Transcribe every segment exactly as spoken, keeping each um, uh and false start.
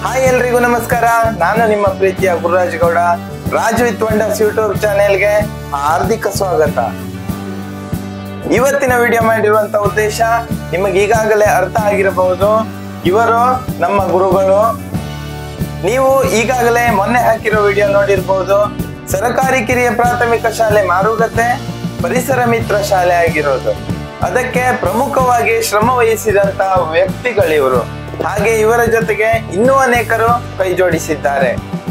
Hi ಎಲ್ರಿಗೂ ನಮಸ್ಕಾರ. ನಾನು ನಿಮ್ಮ ಪ್ರೀತಿಯ Gururaj Gowda. Raj with Wonders YouTube ಚಾನೆಲ್ಗೆ ಹಾರ್ದಿಕ ಸ್ವಾಗತ. ಇವತ್ತಿನ ವಿಡಿಯೋ ಮಾಡಿರುವಂತ ಉದ್ದೇಶ ನಿಮಗೆ ಈಗಾಗಲೇ ಅರ್ಥ ಆಗಿರಬಹುದು. ಇವರು ನಮ್ಮ ಗುರುಗಳು. ನೀವು ಈಗಾಗಲೇ ಮೊನ್ನೆ ಹಾಕಿರೋ ವಿಡಿಯೋ ನೋಡಿರ್ಬಹುದು. ಸರಕಾರಿ ಕಿರಿಯ ಪ್ರಾಥಮಿಕ ಶಾಲೆ ಮಾರುಗದ್ದೆ ಪರಿಸರ ಮಿತ್ರ ಶಾಲೆ ಆಗಿರೋದು. ಅದಕ್ಕೆ ಪ್ರಮುಖವಾಗಿ ಶ್ರಮ ವಹಿಸಿದಂತ ವ್ಯಕ್ತಿಗಳಿವರು. ಹಾಗೆ ಇವರ ಜೊತೆಗೆ ಇನ್ನೂ ಅನೇಕರು ಕೈ ಜೋಡಿಸಿದ್ದಾರೆ.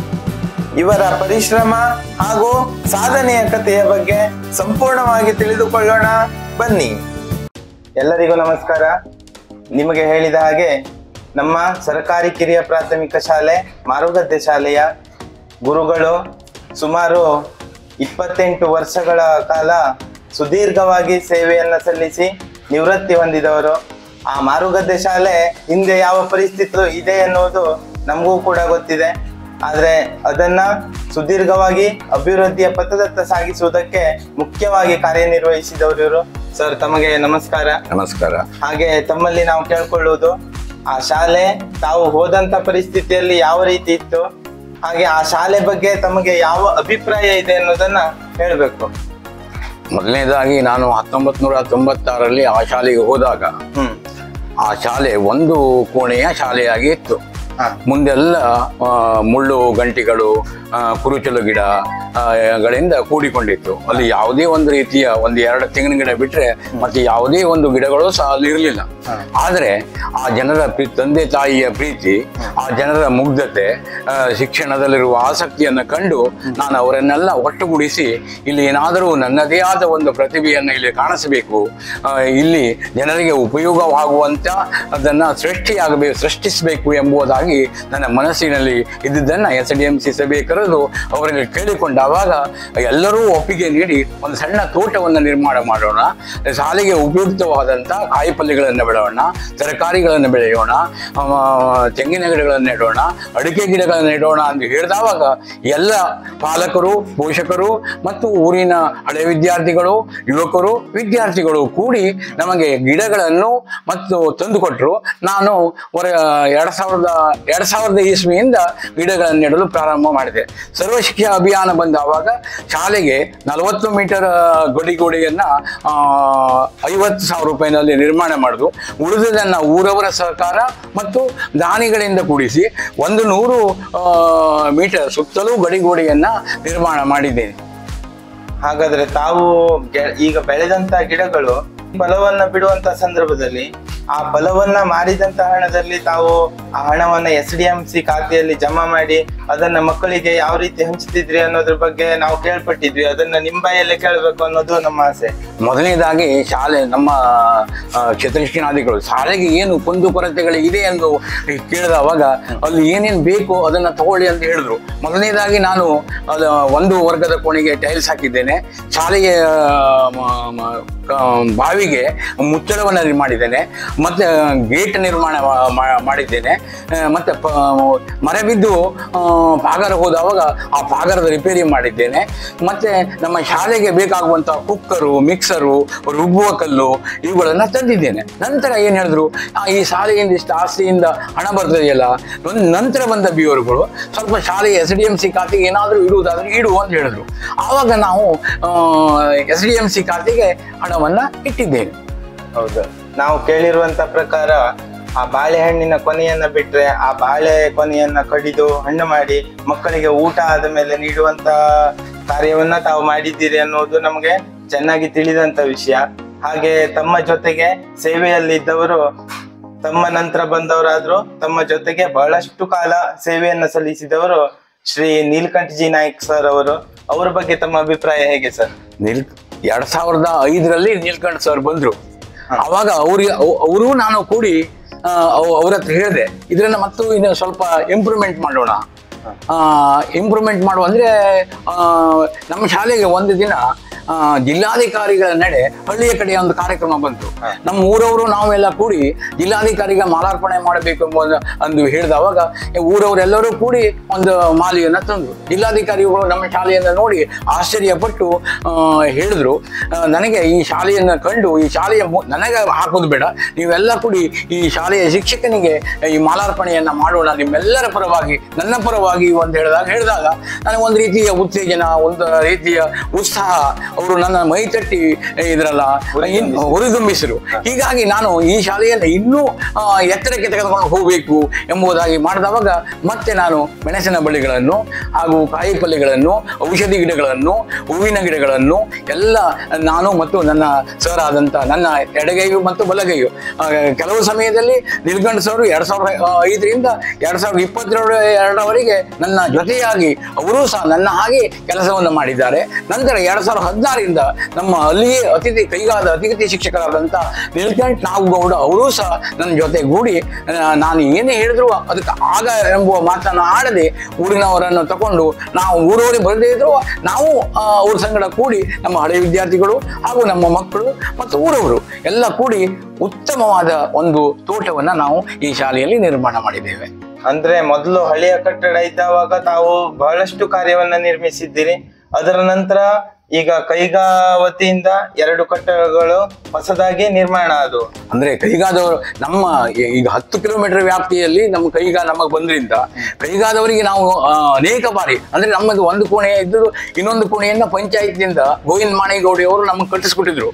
ಇವರ ಪರಿಶ್ರಮ ಹಾಗೂ ಸಾಧನೆಯ ಕಥೆಯ ಬಗ್ಗೆ ಸಂಪೂರ್ಣವಾಗಿ ತಿಳಿದುಕೊಳ್ಳೋಣ ಬನ್ನಿ. ಎಲ್ಲರಿಗೂ ನಮಸ್ಕಾರ. ನಿಮಗೆ ಹೇಳಿದ ಹಾಗೆ ನಮ್ಮ ಸರ್ಕಾರಿ ಕಿರಿಯ ಪ್ರಾಥಮಿಕ ಶಾಲೆ ಮಾರುಗದ್ದೆ ಶಾಲೆಯ ಗುರುಗಳು ಸುಮಾರು ಇಪ್ಪತ್ತೆಂಟು ವರ್ಷಗಳ ಕಾಲ ಸುದೀರ್ಘವಾಗಿ ಸೇವೆಯನ್ನ ಸಲ್ಲಿಸಿ ನಿವೃತ್ತಿ ಹೊಂದಿದವರು. ಆ ಮಾರುಗದ್ದೆ ಶಾಲೆ ಹಿಂದೆ ಯಾವ ಪರಿಸ್ಥಿತಿ ಇದೆ ಎನ್ನುವುದು ನಮಗೂ ಕೂಡ ಗೊತ್ತಿದೆ. ಆದರೆ ಅದನ್ನ ಸುದೀರ್ಘವಾಗಿ ಅಭಿವೃದ್ಧಿಯ ಪಥದತ್ತ ಸಾಗಿಸುವುದಕ್ಕೆ ಮುಖ್ಯವಾಗಿ ಕಾರ್ಯನಿರ್ವಹಿಸಿದವರು ಇವರು. ಸರ್, ತಮಗೆ ನಮಸ್ಕಾರ. ನಮಸ್ಕಾರ. ಹಾಗೆ ತಮ್ಮಲ್ಲಿ ನಾವು ಕೇಳ್ಕೊಳ್ಳುವುದು, ಆ ಶಾಲೆ ತಾವು ಹೋದಂತ ಪರಿಸ್ಥಿತಿಯಲ್ಲಿ ಯಾವ ರೀತಿ ಇತ್ತು, ಹಾಗೆ ಆ ಶಾಲೆ ಬಗ್ಗೆ ತಮಗೆ ಯಾವ ಅಭಿಪ್ರಾಯ ಇದೆ ಅನ್ನೋದನ್ನ ಹೇಳ್ಬೇಕು. ಮೊದಲನೇದಾಗಿ ನಾನು ಹತ್ತೊಂಬತ್ ನೂರ ತೊಂಬತ್ತಾರರಲ್ಲಿ ಆ ಶಾಲೆಗೆ ಹೋದಾಗ ಹ್ಮ್ ಆ ಶಾಲೆ ಒಂದು ಕೋಣೆಯ ಶಾಲೆಯಾಗಿ ಇತ್ತು. ಮುಂದೆಲ್ಲ ಮುಳ್ಳು ಗಂಟಿಗಳು, ಕುರುಚಲು ಗಿಡ ಗಳಿಂದ ಕೂಡಿಕೊಂಡಿತ್ತು. ಅಲ್ಲಿ ಯಾವುದೇ ಒಂದು ರೀತಿಯ ಒಂದು ಎರಡು ತೆಂಗಿನ ಗಿಡ ಬಿಟ್ರೆ ಮತ್ತೆ ಯಾವುದೇ ಒಂದು ಗಿಡಗಳು ಸಹ ಅಲ್ಲಿ ಇರಲಿಲ್ಲ. ಆದರೆ ಆ ಜನರ ತಂದೆ ತಾಯಿಯ ಪ್ರೀತಿ, ಆ ಜನರ ಮುಗ್ಧತೆ, ಶಿಕ್ಷಣದಲ್ಲಿರುವ ಆಸಕ್ತಿಯನ್ನು ಕಂಡು ನಾನು ಅವರನ್ನೆಲ್ಲ ಒಟ್ಟುಗೂಡಿಸಿ ಇಲ್ಲಿ ಏನಾದರೂ ನನ್ನದೇ ಆದ ಒಂದು ಪ್ರತಿಭೆಯನ್ನು ಇಲ್ಲಿ ಕಾಣಿಸಬೇಕು, ಇಲ್ಲಿ ಜನರಿಗೆ ಉಪಯೋಗವಾಗುವಂತ ಅದನ್ನ ಸೃಷ್ಟಿಯಾಗಬೇಕು ಸೃಷ್ಟಿಸಬೇಕು ಎಂಬುದಾಗಿ ನನ್ನ ಮನಸ್ಸಿನಲ್ಲಿ ಇದ್ದುದನ್ನ ಎಸ್ ಡಿ ಎಂ ಸಿ ಸಭೆ ಕರೆದು ಅವರಿಗೆ ಕೇಳಿಕೊಂಡ. ಆವಾಗ ಎಲ್ಲರೂ ಒಪ್ಪಿಗೆ ನೀಡಿ ಒಂದು ಸಣ್ಣ ತೋಟವನ್ನು ನಿರ್ಮಾಣ ಮಾಡೋಣ, ಶಾಲೆಗೆ ಉಪಯುಕ್ತವಾದಂಥ ಕಾಯಿಪಲ್ಯಗಳನ್ನು ಬೆಳೆಯೋಣ, ತರಕಾರಿಗಳನ್ನು ಬೆಳೆಯೋಣ, ತೆಂಗಿನ ಗಿಡಗಳನ್ನು ನೆಡೋಣ, ಅಡಿಕೆ ಗಿಡಗಳನ್ನು ನೆಡೋಣ ಅಂತ ಹೇಳಿದವಾಗ ಎಲ್ಲ ಪಾಲಕರು, ಪೋಷಕರು ಮತ್ತು ಊರಿನ ಹಳೆ ವಿದ್ಯಾರ್ಥಿಗಳು, ಯುವಕರು, ವಿದ್ಯಾರ್ಥಿಗಳು ಕೂಡಿ ನಮಗೆ ಗಿಡಗಳನ್ನು ಮತ್ತು ತಂದುಕೊಟ್ರು. ನಾನು ಹೊರ ಎರಡ್ ಸಾವಿರದ ಎರಡ್ ಸಾವಿರದ ಇಸ್ವಿಯಿಂದ ಗಿಡಗಳನ್ನು ನೆಡಲು ಪ್ರಾರಂಭ ಮಾಡಿದೆ. ಸರ್ವ ಶಿಕ್ಷಾ ಅಭಿಯಾನ ಬಂದಾವಾಗ ಶಾಲೆಗೆ ನಲವತ್ತು ಮೀಟರ್ ಗಡಿಗೋಡೆಯನ್ನ ಐವತ್ತು ಸಾವಿರ ರೂಪಾಯಿನಲ್ಲಿ ನಿರ್ಮಾಣ ಮಾಡುದು. ಉಳಿದುದನ್ನ ಊರವರ ಸಹಕಾರ ಮತ್ತು ದಾನಿಗಳಿಂದ ಕೂಡಿಸಿ ಒಂದು ನೂರು ಮೀಟರ್ ಸುತ್ತಲೂ ಗಡಿಗೋಡೆಯನ್ನ ನಿರ್ಮಾಣ ಮಾಡಿದ್ದೇನೆ. ಹಾಗಾದ್ರೆ ತಾವು ಈಗ ಬೆಳೆದಂತ ಗಿಡಗಳು ಫಲವನ್ನ ಬಿಡುವಂತ ಸಂದರ್ಭದಲ್ಲಿ ಆ ಫಲವನ್ನ ಮಾರಿದಂತ ಹಣದಲ್ಲಿ ತಾವು ಆ ಹಣವನ್ನ ಎಸ್ ಡಿ ಎಂ ಸಿ ಖಾತೆಯಲ್ಲಿ ಜಮಾ ಮಾಡಿ ಅದನ್ನ ಮಕ್ಕಳಿಗೆ ಯಾವ ರೀತಿ ಹಂಚ್ತಿದ್ರಿ ಅನ್ನೋದ್ರ ಬಗ್ಗೆ ನಾವು ಕೇಳ್ಪಟ್ಟಿದ್ವಿ. ಅದನ್ನ ನಿಮ್ಮ ಬಾಯಲ್ಲೇ ಕೇಳಬೇಕು ಅನ್ನೋದು ನಮ್ಮ ಆಸೆ. ಮೊದಲನೇದಾಗಿ ಶಾಲೆ ನಮ್ಮ ಕ್ಷೇತ್ರಶಿಕ್ಷಣಾಧಿಗಳು ಶಾಲೆಗೆ ಏನು ಕುಂದು ಕೊರತೆಗಳು ಇದೆ ಎಂದು ಕೇಳಿದವಾಗ ಅಲ್ಲಿ ಏನೇನು ಬೇಕು ಅದನ್ನ ತಗೊಳ್ಳಿ ಅಂತ ಹೇಳಿದ್ರು. ಮೊದಲನೇದಾಗಿ ನಾನು ಅದು ಒಂದು ವರ್ಗದ ಕೋಣೆಗೆ ಟೈಲ್ಸ್ ಹಾಕಿದ್ದೇನೆ, ಶಾಲೆಗೆ ಬಾವಿಗೆ ಮುಚ್ಚಳವನ್ನು ಮಾಡಿದ್ದೇನೆ, ಮತ್ತೆ ಗೇಟ್ ನಿರ್ಮಾಣ ಮಾಡಿದ್ದೇನೆ, ಮತ್ತೆ ಮರ ಬಿದ್ದು ಪಾಗಾರ ಹೋದವಾಗ ಆ ಪಾಗಾರದ ರಿಪೇರಿ ಮಾಡಿದ್ದೇನೆ. ಮತ್ತೆ ನಮ್ಮ ಶಾಲೆಗೆ ಬೇಕಾಗುವಂತ ಕುಕ್ಕರು, ಮಿಕ್ಸರು, ರುಬ್ಬುವ ಕಲ್ಲು ಇವುಗಳನ್ನ ತಂದಿದ್ದೇನೆ. ನಂತರ ಏನ್ ಹೇಳಿದ್ರು, ಈ ಶಾಲೆಯಿಂದ ಇಷ್ಟು ಆಸ್ತಿಯಿಂದ ಹಣ ಬರ್ತದೆಯಲ್ಲ, ನಂತರ ಬಂದ ಬಿಯವರುಗಳು ಸ್ವಲ್ಪ ಶಾಲೆ ಎಸ್ ಡಿ ಎಂ ಸಿ ಖಾತೆಗೆ ಏನಾದರೂ ಇಡುವುದಾದ್ರೆ ಇಡು ಅಂತ ಹೇಳಿದ್ರು. ಆವಾಗ ನಾವು ಎಸ್ ಡಿ ಎಂ ಸಿ ಖಾತೆಗೆ ಹಣವನ್ನ ಇಟ್ಟಿದ್ದೇನೆ. ಹೌದು, ನಾವು ಕೇಳಿರುವಂತ ಪ್ರಕಾರ ಆ ಬಾಳೆಹಣ್ಣಿನ ಕೊನೆಯನ್ನ ಬಿಟ್ರೆ ಆ ಬಾಳೆ ಕೊನೆಯನ್ನ ಕಡಿದು ಹಣ್ಣು ಮಾಡಿ ಮಕ್ಕಳಿಗೆ ಊಟ ಆದ ಮೇಲೆ ನೀಡುವಂತ ಕಾರ್ಯವನ್ನ ತಾವು ಮಾಡಿದ್ದೀರಿ ಅನ್ನೋದು ನಮಗೆ ಚೆನ್ನಾಗಿ ತಿಳಿದಂತ ವಿಷಯ. ಹಾಗೆ ತಮ್ಮ ಜೊತೆಗೆ ಸೇವೆಯಲ್ಲಿದ್ದವರು ತಮ್ಮ ನಂತರ ಬಂದವರಾದ್ರು ತಮ್ಮ ಜೊತೆಗೆ ಬಹಳಷ್ಟು ಕಾಲ ಸೇವೆಯನ್ನ ಸಲ್ಲಿಸಿದವರು ಶ್ರೀ ನೀಲಕಂಠ ಜಿ ನಾಯ್ಕ್ ಸರ್ ಅವರು. ಅವರ ಬಗ್ಗೆ ತಮ್ಮ ಅಭಿಪ್ರಾಯ ಹೇಗೆ ಸರ್? ನೀಲ್ ಎರಡ್ ಸಾವಿರದ ಐದರಲ್ಲಿ ನೀಲಕಂಠ ಸರ್ ಬಂದ್ರು. ಅವಾಗ ಅವ್ರಿಗೆ ಅವರು ನಾನು ಕೂಡಿ ಅವ್ರ ಹತ್ರ ಹೇಳಿದೆ, ಇದನ್ನ ಮತ್ತು ಇನ್ನು ಸ್ವಲ್ಪ ಇಂಪ್ರೂವ್ಮೆಂಟ್ ಮಾಡೋಣ. ಇಂಪ್ರೂವ್ಮೆಂಟ್ ಮಾಡುವ ಅಂದ್ರೆ ನಮ್ಮ ಶಾಲೆಗೆ ಒಂದು ದಿನ ಜಿಲ್ಲಾಧಿಕಾರಿಗಳ ನಡೆ ಹಳ್ಳಿಯ ಕಡೆಯ ಒಂದು ಕಾರ್ಯಕ್ರಮ ಬಂತು. ನಮ್ಮ ಊರವರು ನಾವೆಲ್ಲ ಕೂಡಿ ಜಿಲ್ಲಾಧಿಕಾರಿಗೆ ಮಾಲಾರ್ಪಣೆ ಮಾಡಬೇಕು ಎಂಬ ಒಂದು ಹೇಳಿದವಾಗ ಊರವರೆಲ್ಲರೂ ಕೂಡಿ ಒಂದು ಮಾಲೆಯನ್ನು ತಂದರು. ಜಿಲ್ಲಾಧಿಕಾರಿಗಳು ನಮ್ಮ ಶಾಲೆಯನ್ನು ನೋಡಿ ಆಶ್ಚರ್ಯಪಟ್ಟು ಹೇಳಿದ್ರು, ನನಗೆ ಈ ಶಾಲೆಯನ್ನು ಕಂಡು ಈ ಶಾಲೆಯ ನನಗೆ ಹಾಕೋದು ಬೇಡ, ನೀವೆಲ್ಲ ಕೂಡಿ ಈ ಶಾಲೆಯ ಶಿಕ್ಷಕನಿಗೆ ಈ ಮಾಲಾರ್ಪಣೆಯನ್ನು ಮಾಡೋಣ ನಿಮ್ಮೆಲ್ಲರ ಪರವಾಗಿ, ನನ್ನ ಪರವಾಗಿ ಅಂತ ಹೇಳಿದಾಗ ಹೇಳಿದಾಗ ನನಗೆ ಒಂದು ರೀತಿಯ ಉತ್ತೇಜನ, ಒಂದು ರೀತಿಯ ಉತ್ಸಾಹ, ಅವರು ನನ್ನ ಮೈ ತಟ್ಟಿ ಇದ್ರಲ್ಲ ಹುರಿದುಂಬಿಸಿರು. ಹೀಗಾಗಿ ನಾನು ಈ ಶಾಲೆಯನ್ನು ಇನ್ನೂ ಎತ್ತರಕ್ಕೆ ತೆಗೆದುಕೊಂಡು ಹೋಗಬೇಕು ಎಂಬುದಾಗಿ ಮಾಡಿದವಾಗ ಮತ್ತೆ ನಾನು ಮೆಣಸಿನ ಬಳ್ಳಿಗಳನ್ನು ಹಾಗೂ ಕಾಯಿ ಪಲ್ಯಗಳನ್ನು, ಔಷಧಿ ಗಿಡಗಳನ್ನು, ಹೂವಿನ ಗಿಡಗಳನ್ನು ಎಲ್ಲ ನಾನು ಮತ್ತು ನನ್ನ ಸರ್ ಆದಂಥ ನನ್ನ ಎಡಗೈಯು ಮತ್ತು ಬಲಗೈಯು ಕೆಲವು ಸಮಯದಲ್ಲಿ ನಿರ್ಗಣಿಸೋರು ಎರಡ್ ಸಾವಿರದ ಐದರಿಂದ ಎರಡ್ ಸಾವಿರದ ಇಪ್ಪತ್ತೆರಡು ಎರಡರವರೆಗೆ ನನ್ನ ಜೊತೆಯಾಗಿ ಅವರು ಸಹ ನನ್ನ ಹಾಗೆ ಕೆಲಸವನ್ನು ಮಾಡಿದ್ದಾರೆ. ನಂತರ ಎರಡ್ ಸಾವಿರದ ಹದಿನಾರರಿಂದ ನಮ್ಮ ಅಲ್ಲಿಯೇ ಅತಿಥಿ ಕೈಗಾದ ಅತಿಥಿ ಶಿಕ್ಷಕರಾದಂಥ ನೀಲಕಂಠ ನಾಗಗೌಡ ಅವರೂ ಸಹ ನನ್ನ ಜೊತೆಗೂಡಿ ನಾನು ಏನೇ ಹೇಳಿದ್ರು ಅದಕ್ಕೆ ಆಗ ಎಂಬುವ ಮಾತನ್ನು ಆಡದೆ ಊರಿನವರನ್ನು ತಗೊಂಡು ನಾವು ಊರವರಿಗೆ ಬರದೇ ಇದ್ರು ನಾವು ಅವ್ರ ಸಂಗಡ ಕೂಡಿ ನಮ್ಮ ಹಳೆಯ ವಿದ್ಯಾರ್ಥಿಗಳು ಹಾಗೂ ನಮ್ಮ ಮಕ್ಕಳು ಮತ್ತು ಊರವರು ಎಲ್ಲ ಕೂಡಿ ಉತ್ತಮವಾದ ಒಂದು ತೋಟವನ್ನ ನಾವು ಈ ಶಾಲೆಯಲ್ಲಿ ನಿರ್ಮಾಣ ಮಾಡಿದ್ದೇವೆ. ಅಂದ್ರೆ ಮೊದಲು ಹಳೆಯ ಕಟ್ಟಡ ಇದ್ದಾವಾಗ ತಾವು ಬಹಳಷ್ಟು ಕಾರ್ಯವನ್ನ ನಿರ್ಮಿಸಿದ್ದೀರಿ. ಅದರ ನಂತರ ಈಗ ಕೈಗಾ ವತಿಯಿಂದ ಎರಡು ಕಟ್ಟಡಗಳು ಹೊಸದಾಗಿ ನಿರ್ಮಾಣ ಅದು. ಅಂದ್ರೆ ಕೈಗಾದವರು ನಮ್ಮ ಈಗ ಹತ್ತು ಕಿಲೋಮೀಟರ್ ವ್ಯಾಪ್ತಿಯಲ್ಲಿ ನಮ್ಮ ಕೈಗಾ ನಮಗೆ ಬಂದ್ರಿಂದ ಕೈಗಾದವರಿಗೆ ನಾವು ಅನೇಕ ಬಾರಿ ಅಂದ್ರೆ ನಮ್ಮದು ಒಂದು ಕೋಣೆ ಇದ್ದು ಇನ್ನೊಂದು ಕೋಣೆಯನ್ನ ಪಂಚಾಯತ್ನಿಂದ ಗೋವಿಂದ ಮಾಣಿಗೌಡಿ ಅವರು ನಮಗೆ ಕಟ್ಟಿಸ್ಕೊಟ್ಟಿದ್ರು.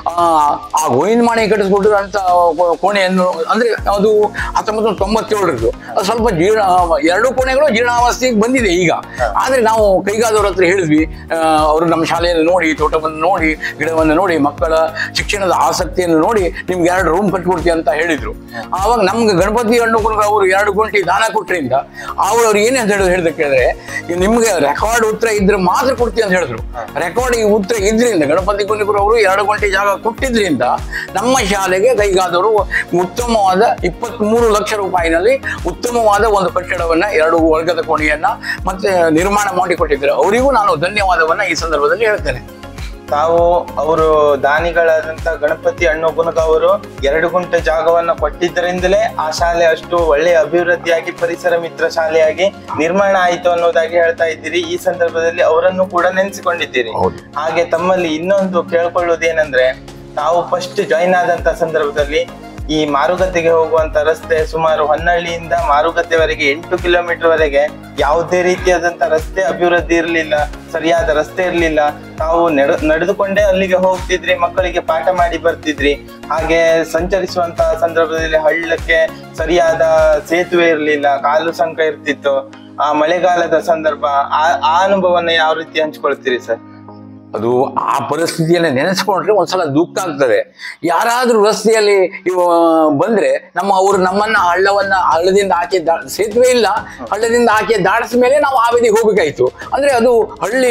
ಆ ಗೋವಿಂದ ಮಾಣಿ ಕಟ್ಟಿಸ್ಕೊಟ್ಟಿರುವಂತ ಕೋಣೆಯನ್ನು ಅಂದ್ರೆ ಅದು ಹತ್ತೊಂಬತ್ತು ನೂರ ತೊಂಬತ್ತೇಳರದ್ದು ಅದು ಸ್ವಲ್ಪ ಜೀರ್ಣ ಎರಡು ಕೋಣೆಗಳು ಜೀರ್ಣಾವಸ್ಥೆಗೆ ಬಂದಿದೆ ಈಗ. ಆದ್ರೆ ನಾವು ಕೈಗಾದವ್ರ ಹತ್ರ ಹೇಳಿದ್ವಿ, ಅವರು ನಮ್ಮ ಶಾಲೆಯನ್ನು ನೋಡಿ, ತೋಟವನ್ನು ನೋಡಿ, ಗಿಡವನ್ನು ನೋಡಿ, ಮಕ್ಕಳ ಶಿಕ್ಷಣದ ಆಸಕ್ತಿಯನ್ನು ನೋಡಿ ನಿಮ್ಗೆ ಎರಡು ರೂಮ್ ಕಟ್ಕೊಡ್ತೀವಿ ಅಂತ ಹೇಳಿದ್ರು. ಆವಾಗ ನಮ್ಗೆ ಗಣಪತಿ ಹಣ್ಣು ಅವರು ಎರಡು ಗಂಟೆ ದಾನ ಕೊಟ್ಟರಿಂದ ಅವ್ರು ಅವ್ರು ಏನೇ ಅಂತ ಹೇಳಿ ಹೇಳಿದ ಕೇಳಿದ್ರೆ ನಿಮ್ಗೆ ರೆಕಾರ್ಡ್ ಉತ್ತರ ಇದ್ರೆ ಮಾತ್ರ ಕೊಡ್ತೀವಿ ಅಂತ ಹೇಳಿದ್ರು. ರೆಕಾರ್ಡ್ ಉತ್ತರ ಇದ್ರಿಂದ ಗಣಪತಿ ಕುಣಿಕರು ಅವರು ಎರಡು ಗಂಟೆ ಜಾಗ ಕೊಟ್ಟಿದ್ರಿಂದ ನಮ್ಮ ಶಾಲೆಗೆ ಕೈಗಾದವರು ಉತ್ತಮವಾದ ಇಪ್ಪತ್ತ್ ಮೂರು ಲಕ್ಷ ರೂಪಾಯಿನಲ್ಲಿ ಉತ್ತಮವಾದ ಒಂದು ಕಟ್ಟಡವನ್ನ ಎರಡು ವರ್ಗದ ಕೋಣೆಯನ್ನ ಮತ್ತೆ ನಿರ್ಮಾಣ ಮಾಡಿಕೊಟ್ಟಿದ್ದಾರೆ. ಅವರಿಗೂ ನಾನು ಧನ್ಯವಾದವನ್ನ ಈ ಸಂದರ್ಭದಲ್ಲಿ ಹೇಳ್ತೇನೆ. ತಾವು ಅವರು ದಾನಿಗಳಾದಂತ ಗಣಪತಿ ಹಣ್ಣು ಗುಣಗ ಅವರು ಎರಡು ಗುಂಟೆ ಜಾಗವನ್ನ ಕೊಟ್ಟಿದ್ದರಿಂದಲೇ ಆ ಶಾಲೆ ಅಷ್ಟು ಒಳ್ಳೆಯ ಅಭಿವೃದ್ಧಿಯಾಗಿ ಪರಿಸರ ಮಿತ್ರ ಶಾಲೆಯಾಗಿ ನಿರ್ಮಾಣ ಆಯಿತು ಅನ್ನೋದಾಗಿ ಹೇಳ್ತಾ ಇದ್ದೀರಿ. ಈ ಸಂದರ್ಭದಲ್ಲಿ ಅವರನ್ನು ಕೂಡ ನೆನೆಸಿಕೊಂಡಿದ್ದೀರಿ. ಹಾಗೆ ತಮ್ಮಲ್ಲಿ ಇನ್ನೊಂದು ಕೇಳ್ಕೊಳ್ಳೋದೇನಂದ್ರೆ, ತಾವು ಫಸ್ಟ್ ಜಾಯಿನ್ ಆದಂತ ಸಂದರ್ಭದಲ್ಲಿ ಈ ಮಾರುಕಟ್ಟೆಗೆ ಹೋಗುವಂತ ರಸ್ತೆ ಸುಮಾರು ಹೊನ್ನಳ್ಳಿಯಿಂದ ಮಾರುಕಟ್ಟೆವರೆಗೆ ಎಂಟು ಕಿಲೋಮೀಟರ್ ವರೆಗೆ ಯಾವುದೇ ರೀತಿಯಾದಂತ ರಸ್ತೆ ಅಭಿವೃದ್ಧಿ ಇರಲಿಲ್ಲ, ಸರಿಯಾದ ರಸ್ತೆ ಇರಲಿಲ್ಲ. ತಾವು ನಡೆ ನಡೆದುಕೊಂಡೇ ಅಲ್ಲಿಗೆ ಹೋಗ್ತಿದ್ರಿ, ಮಕ್ಕಳಿಗೆ ಪಾಠ ಮಾಡಿ ಬರ್ತಿದ್ರಿ. ಹಾಗೆ ಸಂಚರಿಸುವಂತಹ ಸಂದರ್ಭದಲ್ಲಿ ಹಳ್ಳಕ್ಕೆ ಸರಿಯಾದ ಸೇತುವೆ ಇರಲಿಲ್ಲ, ಕಾಲು ಸಂಕ ಇರ್ತಿತ್ತು. ಆ ಮಳೆಗಾಲದ ಸಂದರ್ಭ ಆ ಆ ಅನುಭವನ ಯಾವ ರೀತಿ ಹಂಚ್ಕೊಳ್ತೀರಿ ಸರ್? ಅದು ಆ ಪರಿಸ್ಥಿತಿಯನ್ನು ನೆನೆಸ್ಕೊಂಡ್ರೆ ಒಂದ್ಸಲ ದುಃಖ ಆಗ್ತದೆ. ಯಾರಾದ್ರೂ ರಸ್ತೆಯಲ್ಲಿ ಇವ ಬಂದ್ರೆ ನಮ್ಮ ಅವರು ನಮ್ಮನ್ನ ಹಳ್ಳವನ್ನ ಹಳ್ಳದಿಂದ ಆಚೆ ದಾ ಸೇತುವೆ ಇಲ್ಲ, ಹಳ್ಳದಿಂದ ಆಚೆ ದಾಟಿದ ಮೇಲೆ ನಾವು ಆ ಬದಿಗೆ ಹೋಗ್ಬೇಕಾಯ್ತು. ಅಂದ್ರೆ ಅದು ಹಳ್ಳಿ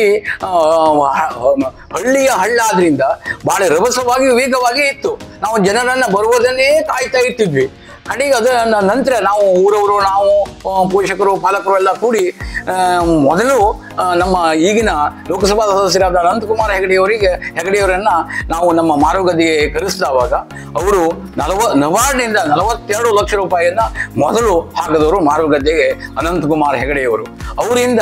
ಹಳ್ಳಿಯ ಹಳ್ಳ ಆದ್ರಿಂದ ಬಹಳ ರಭಸವಾಗಿ ವೇಗವಾಗಿ ಇತ್ತು. ನಾವು ಜನರನ್ನ ಬರುವುದನ್ನೇ ಕಾಯ್ತಾ ಇರ್ತಿದ್ವಿ. ಕಡೆಗೆ ಅದರ ನಂತರ ನಾವು ಊರವರು, ನಾವು ಪೋಷಕರು, ಪಾಲಕರು ಎಲ್ಲ ಕೂಡಿ ಮೊದಲು ನಮ್ಮ ಈಗಿನ ಲೋಕಸಭಾ ಸದಸ್ಯರಾದ ಅನಂತಕುಮಾರ್ ಹೆಗಡೆಯವರಿಗೆ ಹೆಗಡೆಯವರನ್ನ ನಾವು ನಮ್ಮ ಮಾರುಗದ್ದೆಗೆ ಕರೆಸಿದವಾಗ ಅವರು ನಲವ ನವಾರ್ಡ್ನಿಂದ ನಲವತ್ತೆರಡು ಲಕ್ಷ ರೂಪಾಯಿಯನ್ನ ಮೊದಲು ಹಾಕಿದವರು ಮಾರುಗದ್ದೆಗೆ ಅನಂತಕುಮಾರ್ ಹೆಗಡೆಯವರು. ಅವರಿಂದ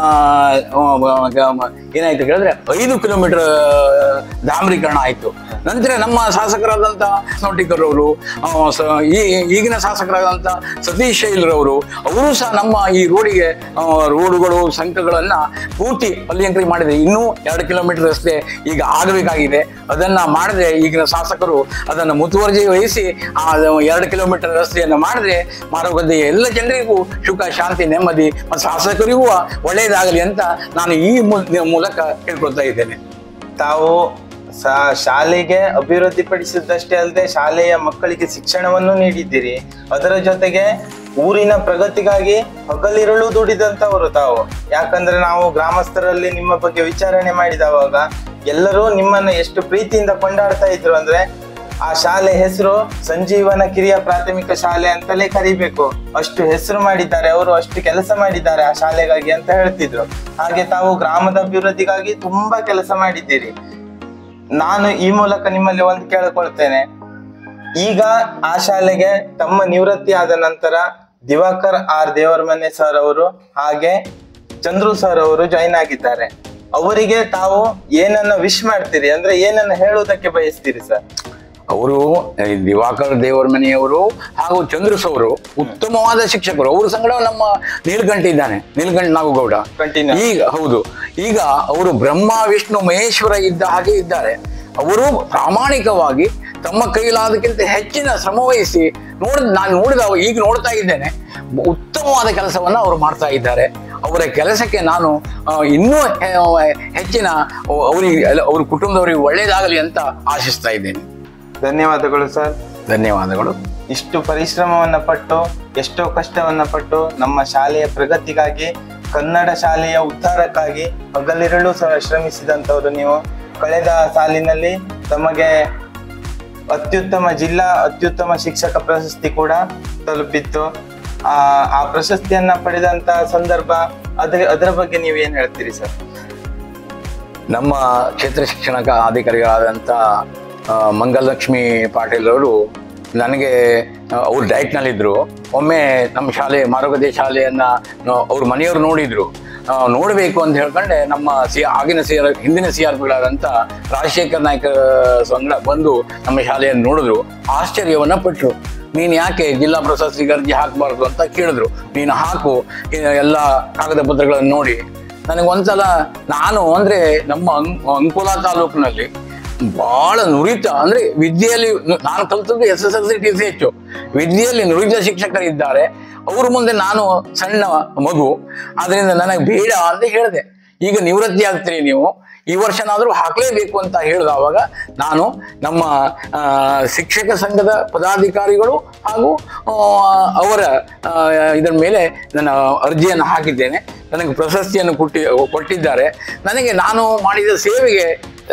ಏನಾಯ್ತು ಕೇಳಿದ್ರೆ ಐದು ಕಿಲೋಮೀಟರ್ ಡಾಂಬರೀಕರಣ ಆಯಿತು. ನಂತರ ನಮ್ಮ ಶಾಸಕರಾದಂಥ ನೋಟಿಕರ್ ಅವರು, ಈ ಈಗಿನ ಶಾಸಕರಾದಂಥ ಸತೀಶ್ ಶೈಲ್ರವರು ಅವರು ಸಹ ನಮ್ಮ ಈ ರೋಡಿಗೆ ರೋಡುಗಳು ಸಂಕಗಳನ್ನ ಪೂರ್ತಿ ಪಲ್ಯಂಕರಿ ಮಾಡಿದೆ. ಇನ್ನೂ ಎರಡು ಕಿಲೋಮೀಟರ್ ರಸ್ತೆ ಈಗ ಆಗಬೇಕಾಗಿದೆ. ಅದನ್ನ ಮಾಡದೆ ಈಗಿನ ಶಾಸಕರು ಅದನ್ನು ಮುತುವರ್ಜಿ ವಹಿಸಿ ಆ ಎರಡು ಕಿಲೋಮೀಟರ್ ರಸ್ತೆಯನ್ನು ಮಾಡಿದ್ರೆ ಮಾರುಗದ್ದೆಯ ಎಲ್ಲ ಜನರಿಗೂ ಸುಖ, ಶಾಂತಿ, ನೆಮ್ಮದಿ ಮತ್ತು ಶಾಸಕರಿಗೂ ಒಳ್ಳೆಯದಾಗಲಿ ಅಂತ ನಾನು ಈ ಮೂಲಕ ಹೇಳ್ಕೊಳ್ತಾ ಇದ್ದೇನೆ. ತಾವು ಶಾಲೆಗೆ ಅಭಿವೃದ್ಧಿ ಪಡಿಸಿದ್ದಷ್ಟೇ ಅಲ್ಲದೆ ಶಾಲೆಯ ಮಕ್ಕಳಿಗೆ ಶಿಕ್ಷಣವನ್ನು ನೀಡಿದ್ದೀರಿ. ಅದರ ಜೊತೆಗೆ ಊರಿನ ಪ್ರಗತಿಗಾಗಿ ಹಗಲಿರುಳು ದುಡಿದಂತವರು ತಾವು. ಯಾಕಂದ್ರೆ ನಾವು ಗ್ರಾಮಸ್ಥರಲ್ಲಿ ನಿಮ್ಮ ಬಗ್ಗೆ ವಿಚಾರಣೆ ಮಾಡಿದವಾಗ ಎಲ್ಲರೂ ನಿಮ್ಮನ್ನ ಎಷ್ಟು ಪ್ರೀತಿಯಿಂದ ಕೊಂಡಾಡ್ತಾ ಇದ್ರು ಅಂದ್ರೆ ಆ ಶಾಲೆ ಹೆಸರು ಸಂಜೀವನ ಕಿರಿಯ ಪ್ರಾಥಮಿಕ ಶಾಲೆ ಅಂತಲೇ ಕರಿಬೇಕು. ಅಷ್ಟು ಹೆಸರು ಮಾಡಿದ್ದಾರೆ ಅವರು, ಅಷ್ಟು ಕೆಲಸ ಮಾಡಿದ್ದಾರೆ ಆ ಶಾಲೆಗಾಗಿ ಅಂತ ಹೇಳ್ತಿದ್ರು. ಹಾಗೆ ತಾವು ಗ್ರಾಮದ ಅಭಿವೃದ್ಧಿಗಾಗಿ ತುಂಬಾ ಕೆಲಸ ಮಾಡಿದ್ದೀರಿ. ನಾನು ಈ ಮೂಲಕ ನಿಮ್ಮಲ್ಲಿ ಒಂದು ಕೇಳಿಕೊಳ್ತೇನೆ, ಈಗ ಆ ಶಾಲೆಗೆ ತಮ್ಮ ನಿವೃತ್ತಿ ಆದ ನಂತರ ದಿವಾಕರ್ ಆರ್ ದೇವರಮನೆ ಸರ್ ಅವರು ಹಾಗೆ ಚಂದ್ರು ಸರ್ ಅವರು ಜಾಯಿನ್ ಆಗಿದ್ದಾರೆ. ಅವರಿಗೆ ತಾವು ಏನನ್ನ ವಿಶ್ ಮಾಡ್ತೀರಿ, ಅಂದ್ರೆ ಏನನ್ನ ಹೇಳುವುದಕ್ಕೆ ಬಯಸ್ತೀರಿ ಸರ್? ಅವರು ದಿವಾಕರ್ ದೇವರ ಮನೆಯವರು ಹಾಗೂ ಚಂದ್ರಸ್ ಅವರು ಉತ್ತಮವಾದ ಶಿಕ್ಷಕರು. ಅವರು ಸಂಗಡ ನಮ್ಮ ನೀಲಕಂಠ ಇದ್ದಾನೆ, ನೀಲಕಂಠ ನಾಗಗೌಡ. ಕಂಟಿನ್ಯೂ. ಈಗ ಹೌದು, ಈಗ ಅವರು ಬ್ರಹ್ಮ ವಿಷ್ಣು ಮಹೇಶ್ವರ ಇದ್ದ ಹಾಗೆ ಇದ್ದಾರೆ. ಅವರು ಪ್ರಾಮಾಣಿಕವಾಗಿ ತಮ್ಮ ಕೈಲಾದಕ್ಕಿಂತ ಹೆಚ್ಚಿನ ಶ್ರಮ ವಹಿಸಿ ನೋಡ ನಾನು ನೋಡಿದ ಈಗ ನೋಡ್ತಾ ಇದ್ದೇನೆ, ಉತ್ತಮವಾದ ಕೆಲಸವನ್ನ ಅವರು ಮಾಡ್ತಾ ಇದ್ದಾರೆ. ಅವರ ಕೆಲಸಕ್ಕೆ ನಾನು ಇನ್ನೂ ಹೆಚ್ಚಿನ ಅವರಿಗೆ ಅವ್ರ ಕುಟುಂಬದವರಿಗೆ ಒಳ್ಳೇದಾಗಲಿ ಅಂತ ಆಶಿಸ್ತಾ ಇದ್ದೇನೆ. ಧನ್ಯವಾದಗಳು ಸರ್. ಧನ್ಯವಾದಗಳು. ಇಷ್ಟು ಪರಿಶ್ರಮವನ್ನ ಪಟ್ಟು, ಎಷ್ಟೋ ಕಷ್ಟವನ್ನ ಪಟ್ಟು ನಮ್ಮ ಶಾಲೆಯ ಪ್ರಗತಿಗಾಗಿ, ಕನ್ನಡ ಶಾಲೆಯ ಉದ್ಧಾರಕ್ಕಾಗಿ ಹಗಲಿರುಳು ಶ್ರಮಿಸಿದಂಥವ್ರು ನೀವು. ಕಳೆದ ಸಾಲಿನಲ್ಲಿ ತಮಗೆ ಅತ್ಯುತ್ತಮ ಜಿಲ್ಲಾ ಅತ್ಯುತ್ತಮ ಶಿಕ್ಷಕ ಪ್ರಶಸ್ತಿ ಕೂಡ ತಲುಪಿತ್ತು. ಆ ಆ ಪ್ರಶಸ್ತಿಯನ್ನ ಪಡೆದಂತ ಸಂದರ್ಭ, ಅದ್ರ ಅದರ ಬಗ್ಗೆ ನೀವು ಏನ್ ಹೇಳ್ತೀರಿ ಸರ್? ನಮ್ಮ ಕ್ಷೇತ್ರ ಶಿಕ್ಷಣ ಅಧಿಕಾರಿಗಳಾದಂಥ ಮಂಗಲಕ್ಷ್ಮಿ ಪಾಟೀಲ್ ಅವರು ನನಗೆ, ಅವ್ರು ಡಯಟ್ನಲ್ಲಿದ್ದರು. ಒಮ್ಮೆ ನಮ್ಮ ಶಾಲೆ ಮಾರುಕಟ್ಟೆ ಶಾಲೆಯನ್ನ ಅವ್ರ ಮನೆಯವರು ನೋಡಿದ್ರು. ನೋಡಬೇಕು ಅಂತ ಹೇಳ್ಕೊಂಡೆ ನಮ್ಮ ಸಿ ಆಗಿನ ಸಿ ಆರ್ ಹಿಂದಿನ ಸಿ ಆರ್ ಪಿಗಳಾದಂಥ ರಾಜಶೇಖರ್ ನಾಯ್ಕ ಸಂಗಡ ಬಂದು ನಮ್ಮ ಶಾಲೆಯನ್ನು ನೋಡಿದ್ರು. ಆಶ್ಚರ್ಯವನ್ನ ಪಟ್ಟರು. ನೀನು ಯಾಕೆ ಜಿಲ್ಲಾ ಪ್ರಶಸ್ತಿಗೆ ಅರ್ಜಿ ಹಾಕಬಾರ್ದು ಅಂತ ಕೇಳಿದ್ರು. ನೀನು ಹಾಕು ಎಲ್ಲ ಕಾಗದ ಪತ್ರಗಳನ್ನು ನೋಡಿ. ನನಗೆ ಒಂದ್ಸಲ ನಾನು ಅಂದ್ರೆ ನಮ್ಮ ಅಂ ಅಂಕೋಲಾ ತಾಲೂಕಿನಲ್ಲಿ ಬಹಳ ನುರಿತ ಅಂದ್ರೆ ವಿದ್ಯೆಯಲ್ಲಿ ನಾನು ಕಲಿತದ್ದು S S L C T C ಹೆಚ್ಚು ವಿದ್ಯೆಯಲ್ಲಿ ನುರಿತ ಶಿಕ್ಷಕರಿದ್ದಾರೆ. ಅವ್ರ ಮುಂದೆ ನಾನು ಸಣ್ಣ ಮಗು, ಅದರಿಂದ ನನಗೆ ಬೇಡ ಅಂತ ಹೇಳಿದೆ. ಈಗ ನಿವೃತ್ತಿ ಆಗ್ತೀರಿ ನೀವು, ಈ ವರ್ಷನಾದರೂ ಹಾಕಲೇಬೇಕು ಅಂತ ಹೇಳಿದವಾಗ ನಾನು ನಮ್ಮ ಶಿಕ್ಷಕ ಸಂಘದ ಪದಾಧಿಕಾರಿಗಳು ಹಾಗೂ ಅವರ ಇದರ ಮೇಲೆ ನನ್ನ ಅರ್ಜಿಯನ್ನು ಹಾಕಿದ್ದೇನೆ. ನನಗೆ ಪ್ರಶಸ್ತಿಯನ್ನು ಕೊಟ್ಟಿ ಕೊಟ್ಟಿದ್ದಾರೆ. ನನಗೆ ನಾನು ಮಾಡಿದ ಸೇವೆಗೆ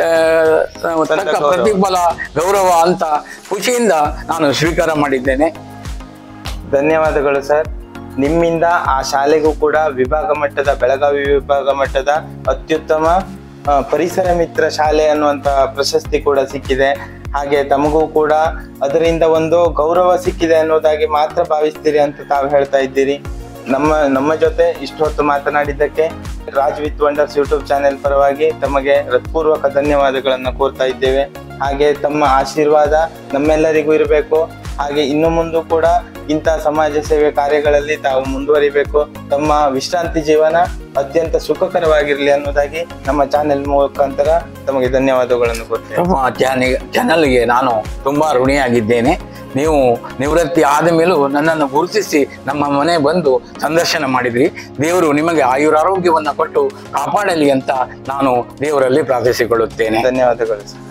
ತಕ್ಕ ಪ್ರತಿಫಲ ಗೌರವ ಅಂತ ಖುಷಿಯಿಂದ ನಾನು ಸ್ವೀಕಾರ ಮಾಡಿದ್ದೇನೆ. ಧನ್ಯವಾದಗಳು ಸರ್. ನಿಮ್ಮಿಂದ ಆ ಶಾಲೆಗೂ ಕೂಡ ವಿಭಾಗ ಮಟ್ಟದ, ಬೆಳಗಾವಿ ವಿಭಾಗ ಮಟ್ಟದ ಅತ್ಯುತ್ತಮ ಪರಿಸರ ಮಿತ್ರ ಶಾಲೆ ಅನ್ನುವಂತ ಪ್ರಶಸ್ತಿ ಕೂಡ ಸಿಕ್ಕಿದೆ. ಹಾಗೆ ತಮಗೂ ಕೂಡ ಅದರಿಂದ ಒಂದು ಗೌರವ ಸಿಕ್ಕಿದೆ ಅನ್ನೋದಾಗಿ ಮಾತ್ರ ಭಾವಿಸ್ತೀರಿ ಅಂತ ತಾವು ಹೇಳ್ತಾ ಇದ್ದೀರಿ. ನಮ್ಮ ನಮ್ಮ ಜೊತೆ ಇಷ್ಟು ಹೊತ್ತು ಮಾತನಾಡಿದ್ದಕ್ಕೆ Raj with Wonders YouTube channel ಪರವಾಗಿ ತಮಗೆ ಹೃತ್ಪೂರ್ವಕ ಧನ್ಯವಾದಗಳನ್ನು ಕೋರ್ತಾ ಇದ್ದೇವೆ. ಹಾಗೆ ತಮ್ಮ ಆಶೀರ್ವಾದ ನಮ್ಮೆಲ್ಲರಿಗೂ ಇರಬೇಕು. ಹಾಗೆ ಇನ್ನು ಮುಂದೆ ಕೂಡ ಇಂಥ ಸಮಾಜ ಸೇವೆ ಕಾರ್ಯಗಳಲ್ಲಿ ತಾವು ಮುಂದುವರಿಬೇಕು. ತಮ್ಮ ವಿಶ್ರಾಂತಿ ಜೀವನ ಅತ್ಯಂತ ಸುಖಕರವಾಗಿರಲಿ ಅನ್ನೋದಾಗಿ ನಮ್ಮ ಚಾನೆಲ್ ಮುಖಾಂತರ ತಮಗೆ ಧನ್ಯವಾದಗಳನ್ನು ಕೊಡ್ತೇವೆ. ನಮ್ಮ ಚಾನೆಲ್ ಚಾನಲ್ಗೆ ನಾನು ತುಂಬಾ ಋಣಿಯಾಗಿದ್ದೇನೆ. ನೀವು ನಿವೃತ್ತಿ ಆದ ಮೇಲೂ ನನ್ನನ್ನು ಗುರುತಿಸಿ ನಮ್ಮ ಮನೆ ಬಂದು ಸಂದರ್ಶನ ಮಾಡಿದ್ರಿ. ದೇವರು ನಿಮಗೆ ಆಯುರಾರೋಗ್ಯವನ್ನು ಕೊಟ್ಟು ಕಾಪಾಡಲಿ ಅಂತ ನಾನು ದೇವರಲ್ಲಿ ಪ್ರಾರ್ಥಿಸಿಕೊಳ್ಳುತ್ತೇನೆ. ಧನ್ಯವಾದಗಳು.